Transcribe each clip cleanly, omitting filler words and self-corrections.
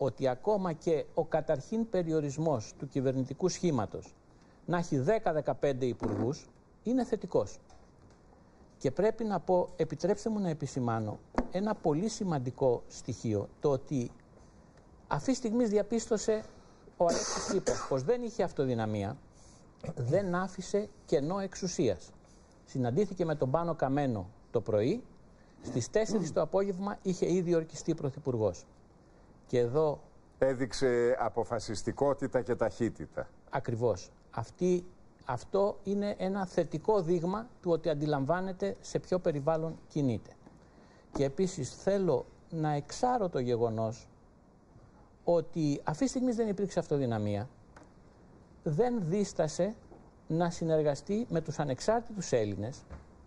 ότι ακόμα και ο καταρχήν περιορισμός του κυβερνητικού σχήματος να έχει 10-15 υπουργούς είναι θετικός. Και πρέπει να πω, επιτρέψτε μου να επισημάνω ένα πολύ σημαντικό στοιχείο, το ότι αυτή τη στιγμή διαπίστωσε ο Αλέξης Τσίπρας πως δεν είχε αυτοδυναμία, δεν άφησε κενό εξουσίας. Συναντήθηκε με τον Πάνο Καμένο το πρωί, στις 4 το απόγευμα είχε ήδη ορκιστεί πρωθυπουργός. Και εδώ... Έδειξε αποφασιστικότητα και ταχύτητα. Ακριβώς. Αυτό είναι ένα θετικό δείγμα του ότι αντιλαμβάνεται σε ποιο περιβάλλον κινείται. Και επίσης θέλω να εξάρω το γεγονός ότι αυτή τη στιγμή δεν υπήρξε αυτοδυναμία, δεν δίστασε να συνεργαστεί με τους ανεξάρτητους Έλληνες,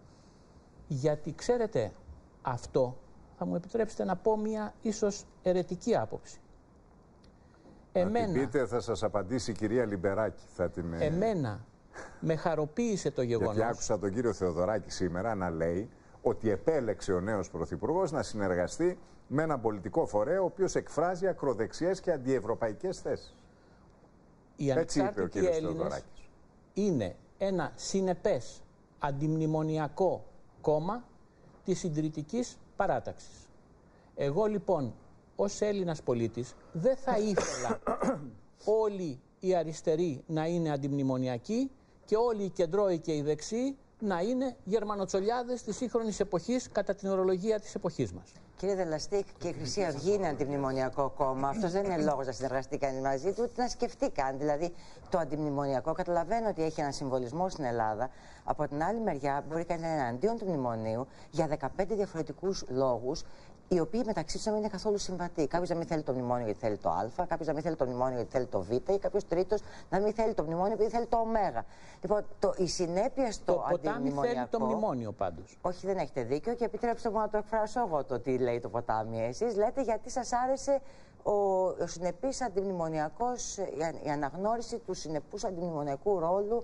γιατί ξέρετε, αυτό θα μου επιτρέψετε να πω μια ίσως αιρετική άποψη. Να την πείτε, θα σας απαντήσει η κυρία Λιμπεράκη. Εμένα με χαροποίησε το γεγονός. Γιατί άκουσα τον κύριο Θεοδωράκη σήμερα να λέει ότι επέλεξε ο νέος πρωθυπουργός να συνεργαστεί με έναν πολιτικό φορέα ο οποίος εκφράζει ακροδεξιές και αντιευρωπαϊκές θέσεις. Οι ανεξάρτητοι Έλληνες είναι ένα συνεπές αντιμνημονιακό κόμμα της συντηρητικής παράταξης. Εγώ λοιπόν ως Έλληνας πολίτης δεν θα ήθελα όλοι οι αριστεροί να είναι αντιμνημονιακοί και όλοι οι κεντρώοι και οι δεξιοί να είναι γερμανοτσολιάδες της σύγχρονης εποχής κατά την ορολογία της εποχής μας. Κύριε Δελαστίκ, και η Χρυσή Αυγή είναι αντιμνημονιακό κόμμα. Αυτός δεν είναι λόγος να συνεργαστεί κανείς μαζί του, ούτε να σκεφτεί καν. Δηλαδή, το αντιμνημονιακό καταλαβαίνω ότι έχει ένα συμβολισμό στην Ελλάδα. Από την άλλη μεριά, μπορεί κανείς να είναι εναντίον του μνημονίου για 15 διαφορετικούς λόγους, οι οποίοι μεταξύ τους να μην είναι καθόλου συμβατοί. Κάποιος να μην θέλει το μνημόνιο γιατί θέλει το Α, κάποιος να μην θέλει το μνημόνιο γιατί θέλει το Β, ή κάποιος τρίτος να μην θέλει το μνημόνιο επειδή θέλει το Ω. Λοιπόν, η συνέπεια στο αντιμνημονιακό. Το ποτάμι θέλει το μνημόνιο πάντως. Όχι, δεν έχετε δίκιο και επιτρέψτε μου να το εκφράσω εγώ το τι λέει το ποτάμι. Εσείς λέτε γιατί σας άρεσε ο συνεπής αντιμνημονιακός, η αναγνώριση του συνεπούς αντιμνημονιακού ρόλου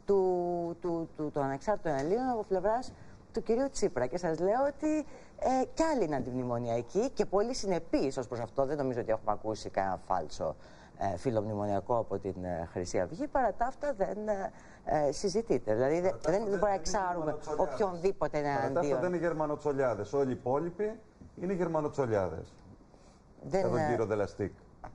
των ανεξάρτητων Ελλήνων από πλευράς του κυρίου Τσίπρα. Και σας λέω ότι κι άλλοι είναι αντιμνημονιακοί και πολύ συνεπείς ως προς αυτό. Δεν νομίζω ότι έχουμε ακούσει κανένα φάλσο φιλομνημονιακό από την Χρυσή Αυγή. Παρά τα αυτά δεν συζητείται. Δεν μπορούμε να εξάρουμε οποιονδήποτε είναι εναντίον. Παρά τα αυτά δεν είναι γερμανοτσολιάδες. Όλοι οι υπόλοιποι είναι γερμανοτσολιάδες. Εδώ κύριο Δελαστίκ.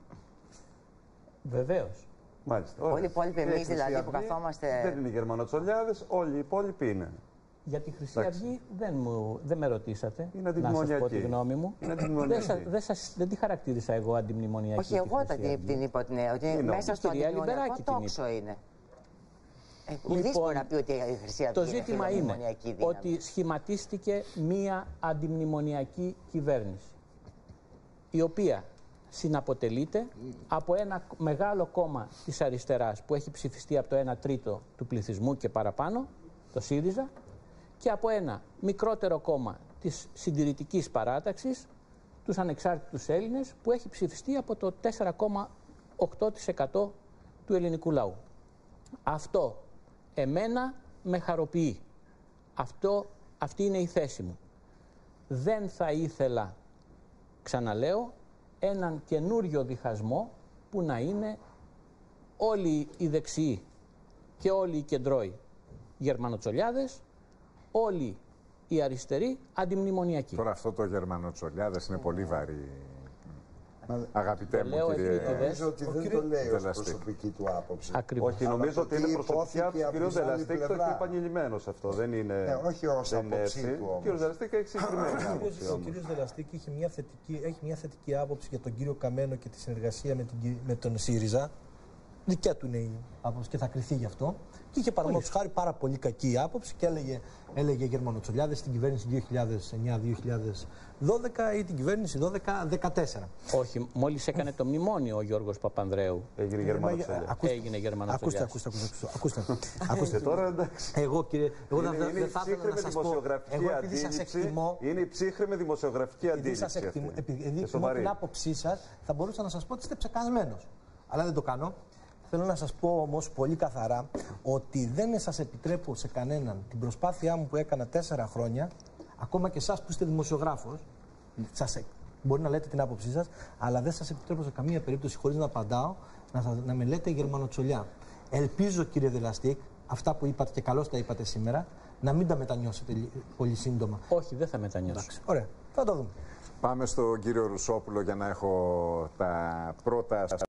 Βεβαίως. Μάλιστα. Όλοι οι υπόλοιποι εμείς δηλαδή που καθόμαστε. Δεν είναι γερμανοτσολιάδες, όλοι οι υπόλοιποι είναι. Για τη Χρυσή Αυγή δεν με ρωτήσατε. Είναι αντιμνημονιακή. Να σας πω τη γνώμη μου. Δεν τη χαρακτήρισα εγώ αντιμνημονιακή. Όχι, εγώ την είπα ότι μέσα στο αντιμνημονιακό τόξο είναι. Λοιπόν, να πει ότι η Χρυσή Αυγή το ζήτημα είναι ότι σχηματίστηκε μία αντιμνημονιακή κυβέρνηση, η οποία συναποτελείται από ένα μεγάλο κόμμα της αριστεράς που έχει ψηφιστεί από το 1 τρίτο του πληθυσμού και παραπάνω, το ΣΥΡΙΖΑ, και από ένα μικρότερο κόμμα της συντηρητικής παράταξης, τους ανεξάρτητους Έλληνες, που έχει ψηφιστεί από το 4,8% του ελληνικού λαού. Αυτό εμένα με χαροποιεί. Αυτή είναι η θέση μου. Δεν θα ήθελα, ξαναλέω, έναν καινούριο διχασμό που να είναι όλοι οι δεξιοί και όλοι οι κεντρώοι γερμανοτσολιάδες, όλοι οι αριστεροί αντιμνημονιακοί. Τώρα αυτό το γερμανοτσολιάδες είναι πολύ βαρύ. Αγαπητέ μου κύριε, νομίζω ότι δεν το λέει ως προσωπική του άποψη. Ακριβώς. Όχι, νομίζω ότι είναι προσωπικά του κ. Δελαστίκ, το έχει επανειλημμένος αυτό. Δεν είναι. Όχι ως άποψή του. Ο κ. Δελαστίκ έχει συγκεκριμένη άποψη. Ο κ. Δελαστίκ έχει μια θετική άποψη για τον κύριο Καμένο και τη συνεργασία με τον ΣΥΡΙΖΑ. Δικιά του είναι η άποψη και θα κριθεί γι' αυτό. Και είχε παραδείγματος χάρη πάρα πολύ κακή άποψη και έλεγε γερμανοτσολιάδες στην κυβέρνηση 2009-2012 ή την κυβέρνηση 12-14. Όχι, μόλις έκανε το μνημόνιο ο Γιώργος Παπανδρέου. Έγινε γερμανοτσολιάδες. Έγινε γερμανοτσολιάδες. Ακούστε τώρα, εντάξει. Εγώ δεν θα ήθελα να σας πω. Εγώ επειδή σας εκτιμώ. Είναι η ψύχρεμη δημοσιογραφική αντίληψη. Επειδή εκτιμώ την άποψή σας, θα μπορούσα να σας πω ότι είστε ψεκασμένος. Αλλά δεν το κάνω. Θέλω να σας πω όμως πολύ καθαρά ότι δεν σας επιτρέπω σε κανέναν την προσπάθειά μου που έκανα 4 χρόνια, ακόμα και εσάς που είστε δημοσιογράφος, σας Μπορεί να λέτε την άποψή σας, αλλά δεν σας επιτρέπω σε καμία περίπτωση, χωρίς να απαντάω, να με λέτε γερμανοτσολιά. Ελπίζω, κύριε Δελαστίκ, αυτά που είπατε και καλώς τα είπατε σήμερα, να μην τα μετανιώσετε πολύ σύντομα. Όχι, δεν θα μετανιώσω. Εντάξει, ωραία, θα το δούμε. Πάμε στον κύριο Ρουσόπουλο για να έχω τα πρώτα